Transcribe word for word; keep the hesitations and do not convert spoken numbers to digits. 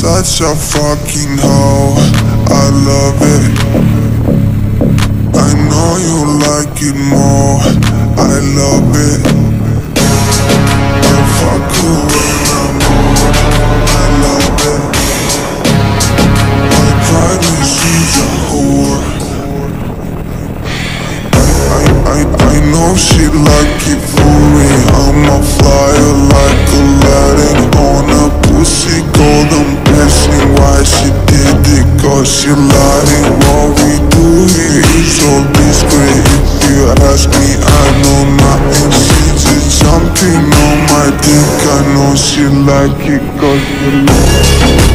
such a fucking hoe, I love it. I know you like it more, I love it. I fuck her when I'm bored, I love it. I cry when she's a whore. I, I, I know she like it for me. I'm a flyer like Aladdin on a pussy golden blessing. Why she did it? Cause she lying. What we do here is so discreet. If you ask me, I know nothing. She just jumping on my dick. I know she like it cause she like it.